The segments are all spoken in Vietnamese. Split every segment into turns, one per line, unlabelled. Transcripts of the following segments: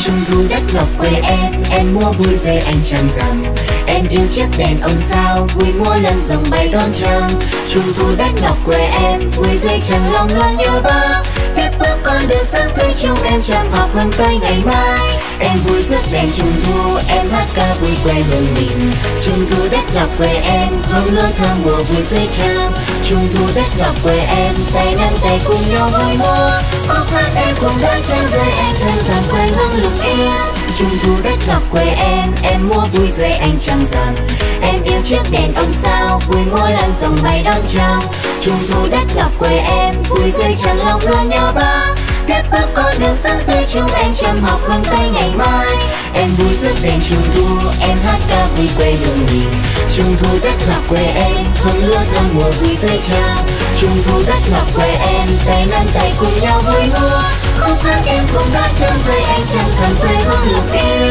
Trung thu đất ngọc quê em mua vui rơi anh chẳng rằng. Em yêu chiếc đèn ông sao, vui mua lần dòng bay đón trăng. Trung thu đất ngọc quê em, vui rơi chẳng lòng luôn nhớ ba. Tiếp bước con đường sáng tươi trong em chăm học hơn tới ngày mai. Em vui rước đèn trung thu, em hát ca vui quê hương mình. Trung thu đất ngọc quê em, hương lúa thơm mùa vui rơi trăng. Trung thu đất ngọc quê em, tay nắm tay cùng nhau vui mua. Khóc hát em cùng đón trăng rơi em thân rằng quê hương lục yên. Trung thu đất ngọc quê em mua vui rơi anh chẳng rằng. Em yêu chiếc đèn ông sao, vui mua lần dòng bay đón trăng. Trung thu đất ngọc quê em, vui rơi chẳng lòng luôn nhớ ba. Tiếp bước con đường sáng tươi chúng em chăm học hơn tới ngày mai. Em vui rước đèn trung thu, em hát ca vui quê hương mình. Trung thu đất ngọc quê em, hương lúa thơm mùa vui rơi trăng. Trung thu đất ngọc quê em, tay nắm tay cùng nhau vui mua. Khóc hát em cùng đón trăng rơi anh chẳng rằng quê hương lục yên.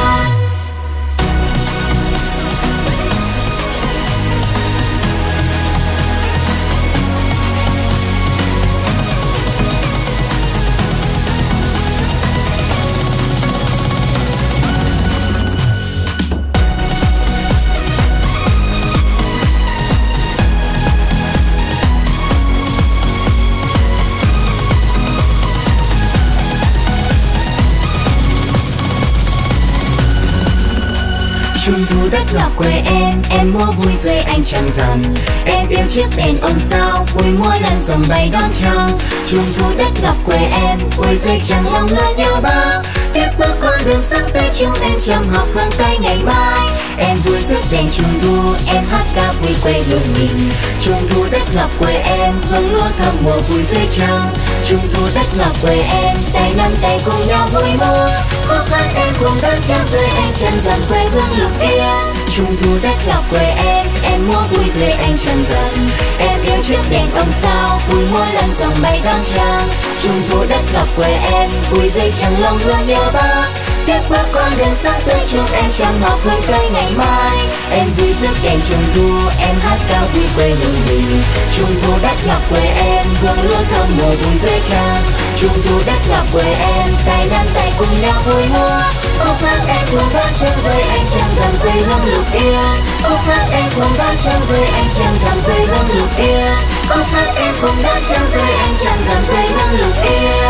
Trung thu đất ngọc quê em mua vui rơi anh chẳng rằng. Em yêu chiếc đèn ông sao, vui mua lần dòng bay đón trăng. Trung thu đất ngọc quê em, vui rơi chẳng lòng luôn nhớ ba. Tiếp bước con đường sáng tươi chúng em chăm học hơn tới ngày mai. Em vui rước đèn trung thu, em hát ca vui quê hương mình. Trung thu đất ngọc quê em, hương lúa thơm mùa vui rơi trăng. Trung thu đất ngọc quê em, tay nắm tay cùng nhau vui mua. Khóc hát em cùng đón trăng rơi anh chẳng rằng quê hương lục yên. Trung thu đất ngọc quê em mua vui rơi anh chẳng rằng. Em yêu chiếc đèn ông sao, vui mua lần dòng bay đón trăng. Trung thu đất ngọc quê em, vui rơi chẳng lòng luôn nhớ ba. Tiếp bước con đường sáng tươi chúng em chăm học hơn tới ngày mai. Em vui rước đèn trung thu, em hát cao vui quê hương mình. Trung thu đất ngọc quê em, hương lúa thơm mùa vui rơi trăng. Trung thu đất ngọc quê em, tay nắm tay cùng nhau vui mua. Khóc hát em cùng đón trăng rơi anh chẳng rằng quê hương lục yên. Khóc hát em cùng đón trăng rơi anh chẳng rằng quê hương lục yên. Khóc hát em cùng đón trăng rơi anh chẳng rằng quê hương lục yên.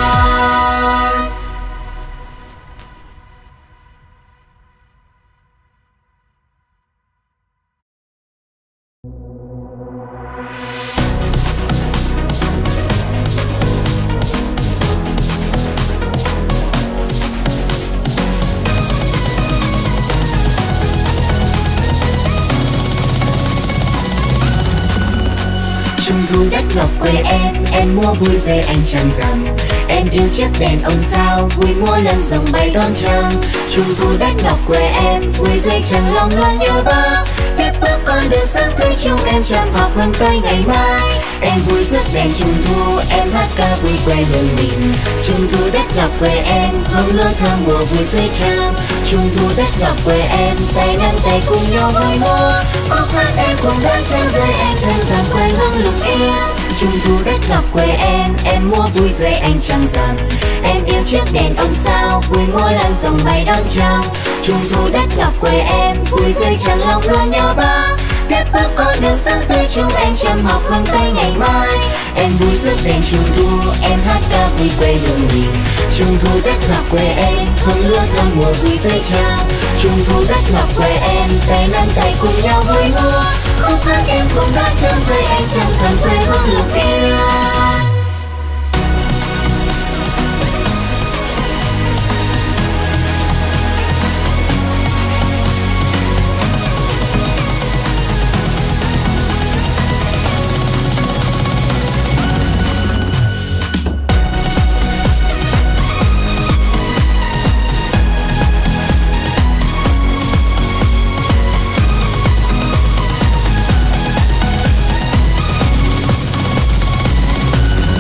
Trung thu đất ngọc quê em mua vui rơi anh chẳng rằng. Em yêu chiếc đèn ông sao, vui mua lần dòng bay đón trăng. Trung thu đất ngọc quê em, vui rơi chẳng lòng luôn nhớ ba. Tiếp bước con đường sáng tươi chúng em chăm học hơn tới ngày mai. Em vui rước đèn trung thu, em hát ca vui quê hương mình. Trung thu đất ngọc quê em, hương lúa thơm mùa vui rơi trăng. Trung thu đất ngọc quê em, tay nắm tay cùng nhau vui mua. Khóc hát em cùng đón trăng rơi anh thân rằng quê hương lục yên. Trung thu đất ngọc quê em mua vui rơi anh chẳng rằng. Em yêu chiếc đèn ông sao, vui mua lần dòng bay đón trăng. Trung thu đất ngọc quê em, vui rơi chẳng lòng luôn nhớ ba. Tiếp bước con đường sáng tươi chúng em chăm học hơn tới ngày mai. Em vui rước đèn trung thu, em hát ca vui quê hương mình. Trung thu đất ngọc quê em, hương lúa thơm mùa vui rơi trăng. Trung thu đất ngọc quê em, tay nắm tay cùng nhau vui mua. Khóc hát em cùng đón trăng rơi anh chẳng rằng quê hương lục yên.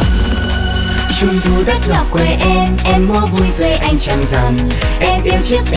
Trung thu đất ngọc quê em mua vui rơi anh chẳng rằng. Em yêu chiếc